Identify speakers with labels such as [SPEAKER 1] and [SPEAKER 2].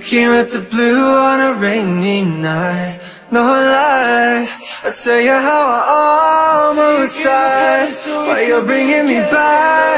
[SPEAKER 1] Here at the blue on a rainy night. No lie, I tell you how I almost died, while you're bringing me back.